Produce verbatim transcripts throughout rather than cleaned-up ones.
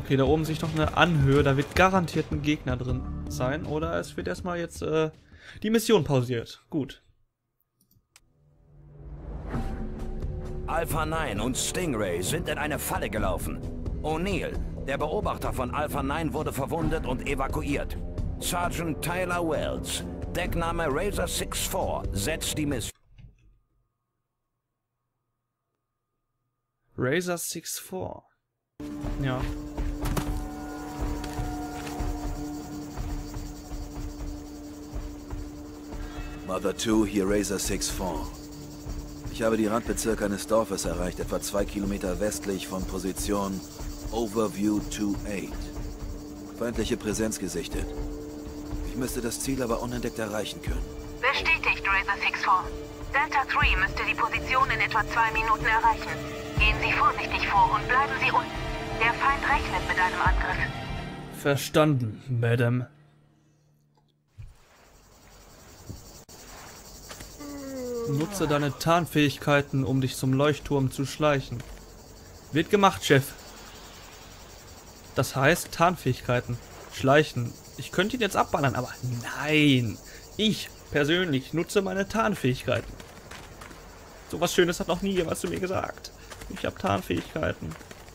Okay, da oben sehe ich noch eine Anhöhe. Da wird garantiert ein Gegner drin sein. Oder es wird erstmal jetzt äh, die Mission pausiert. Gut. Alpha neun und Stingray sind in eine Falle gelaufen. O'Neill, der Beobachter von Alpha neun, wurde verwundet und evakuiert. Sergeant Tyler Wells, Deckname Razor six four, setzt die Mission. Razor six four. Ja. Mother two, hier Razor six four. Ich habe die Randbezirke eines Dorfes erreicht, etwa zwei Kilometer westlich von Position Overview twenty-eight. Feindliche Präsenz gesichtet. Ich müsste das Ziel aber unentdeckt erreichen können. Bestätigt, Razor six four. Delta drei müsste die Position in etwa zwei Minuten erreichen. Gehen Sie vorsichtig vor und bleiben Sie unten. Der Feind rechnet mit einem Angriff. Verstanden, Madame. Nutze deine Tarnfähigkeiten, um dich zum Leuchtturm zu schleichen. Wird gemacht, Chef. Das heißt, Tarnfähigkeiten. Schleichen. Ich könnte ihn jetzt abballern, aber nein. Ich persönlich nutze meine Tarnfähigkeiten. So was Schönes hat noch nie jemand zu mir gesagt. Ich habe Tarnfähigkeiten.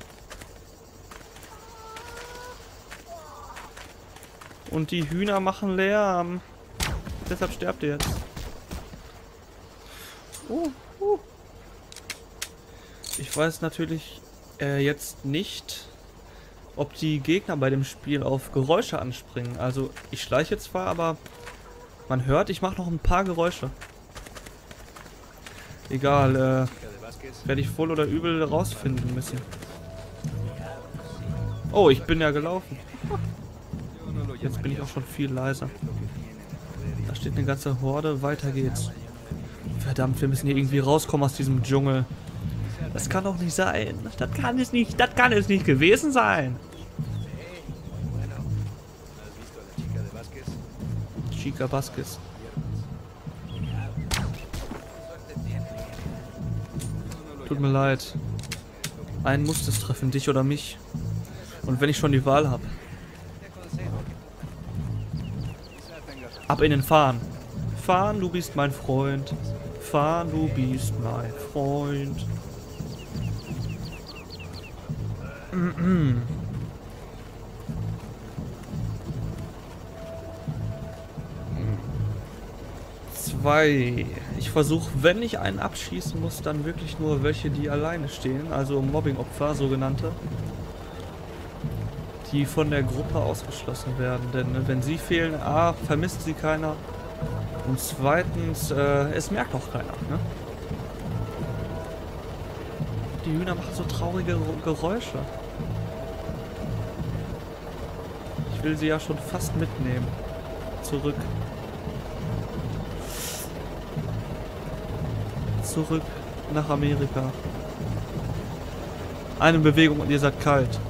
Und die Hühner machen Lärm. Deshalb sterbt ihr jetzt. Uh, uh. Ich weiß natürlich äh, jetzt nicht, ob die Gegner bei dem Spiel auf Geräusche anspringen. Also ich schleiche zwar, aber man hört, ich mache noch ein paar Geräusche. Egal, äh, werde ich wohl oder übel rausfinden müssen. Oh, ich bin ja gelaufen. Jetzt bin ich auch schon viel leiser. Da steht eine ganze Horde, weiter geht's. Verdammt, wir müssen hier irgendwie rauskommen aus diesem Dschungel. Das kann doch nicht sein. Das kann es nicht. Das kann es nicht gewesen sein. Chica Vasquez. Tut mir leid. Einen muss es treffen, dich oder mich. Und wenn ich schon die Wahl habe. Ab in den Fahren. Fahren, du bist mein Freund. Fahren, du bist mein Freund. Zwei. Ich versuche, wenn ich einen abschießen muss, dann wirklich nur welche, die alleine stehen. Also Mobbing-Opfer, sogenannte. Die von der Gruppe ausgeschlossen werden. Denn wenn sie fehlen, A, vermisst sie keiner. Und zweitens, äh, es merkt auch keiner, ne? Die Hühner machen so traurige Geräusche. Ich will sie ja schon fast mitnehmen. Zurück. Zurück nach Amerika. Eine Bewegung und ihr seid kalt.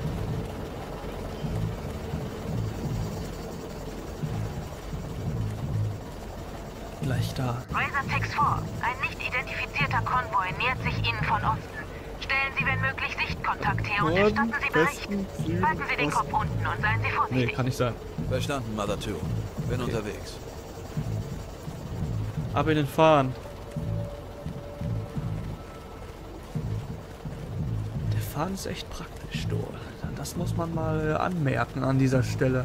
Gleich da. Razor six four. Ein nicht identifizierter Konvoi nähert sich Ihnen von Osten. Stellen Sie, wenn möglich, Sichtkontakt her und erstatten Sie Bericht. Halten Sie den Kopf unten und seien Sie vorsichtig. Nee, kann nicht sein. Verstanden, Mother two. Bin Okay. unterwegs. Ab in den Fahren. Der Fahren ist echt praktisch, du. Das muss man mal anmerken an dieser Stelle.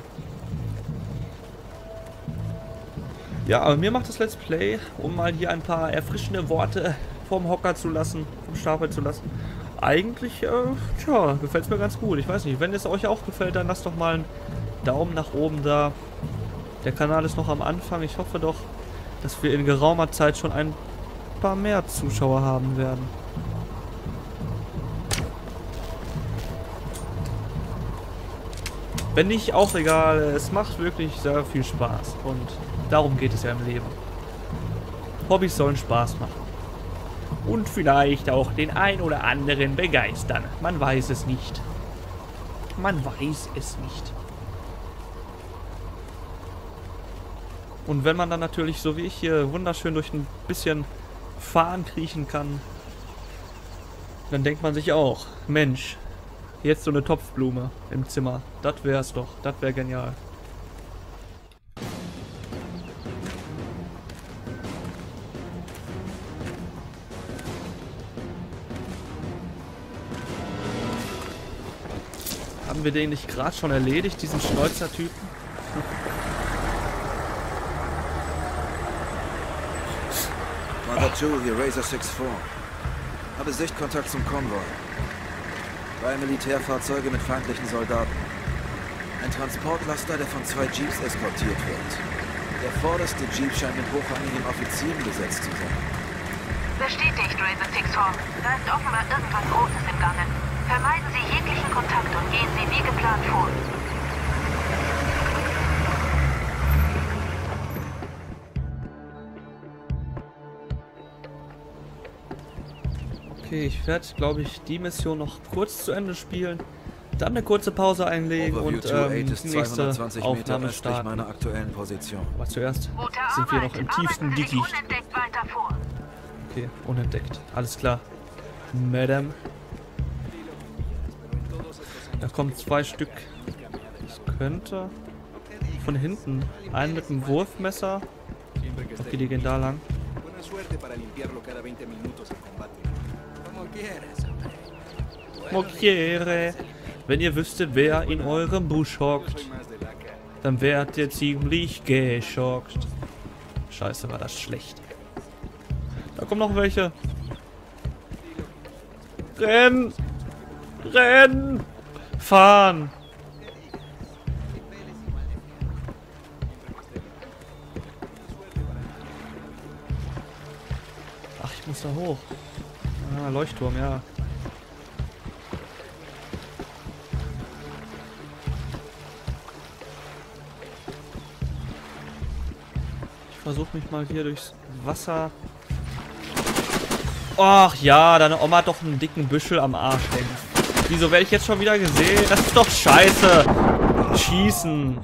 Ja, aber mir macht das Let's Play, um mal hier ein paar erfrischende Worte vom Hocker zu lassen, vom Stapel zu lassen. Eigentlich, äh, tja, gefällt es mir ganz gut. Ich weiß nicht, wenn es euch auch gefällt, dann lasst doch mal einen Daumen nach oben da. Der Kanal ist noch am Anfang. Ich hoffe doch, dass wir in geraumer Zeit schon ein paar mehr Zuschauer haben werden. Wenn nicht, auch egal. Es macht wirklich sehr viel Spaß. Und darum geht es ja im Leben. Hobbys sollen Spaß machen. Und vielleicht auch den ein oder anderen begeistern. Man weiß es nicht. Man weiß es nicht. Und wenn man dann natürlich, so wie ich hier, wunderschön durch ein bisschen Fahren kriechen kann, dann denkt man sich auch, Mensch, Jetzt so eine Topfblume im Zimmer. Das wär's doch. Das wär genial. Haben wir den nicht gerade schon erledigt, diesen Schnäuzer-Typen? Mother two, hier Razor six four. Habe Sichtkontakt zum Konvoi. Drei Militärfahrzeuge mit feindlichen Soldaten. Ein Transportlaster, der von zwei Jeeps eskortiert wird. Der vorderste Jeep scheint mit hochrangigen Offizieren besetzt zu sein. Bestätigt, Razor six four. Da ist offenbar irgendwas Großes im Gange. Vermeiden Sie jeglichen Kontakt und gehen Sie wie geplant vor. Okay, ich werde, glaube ich, die Mission noch kurz zu Ende spielen. Dann eine kurze Pause einlegen Overview und Two ähm, Eight die ist nächste zweihundertzwanzig Meter Aufnahme östlich starten. meiner aktuellen Position. Aber zuerst Gute sind wir Arbeit. noch im tiefsten Arbeiten Sie sich Dickicht. unentdeckt weiter vor. Okay, unentdeckt. Alles klar. Madame. Da kommen zwei Stück. Das könnte von hinten. Einen mit dem Wurfmesser. Okay, die gehen da lang. Mocchiere. Wenn ihr wüsstet, wer in eurem Busch hockt, dann wärt ihr ziemlich geschockt. Scheiße, war das schlecht. Da kommen noch welche. Renn! Renn! Fahren! Ach, ich muss da hoch. Ah, Leuchtturm, ja. Ich versuche mich mal hier durchs Wasser... Ach ja, deine Oma hat doch einen dicken Büschel am Arsch hängen. Wieso werde ich jetzt schon wieder gesehen? Das ist doch scheiße. Schießen.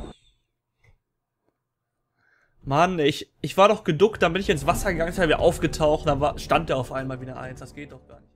Mann, ich, ich war doch geduckt, dann bin ich ins Wasser gegangen, ist er wieder aufgetaucht, dann war, stand er auf einmal wieder eins. Das geht doch gar nicht.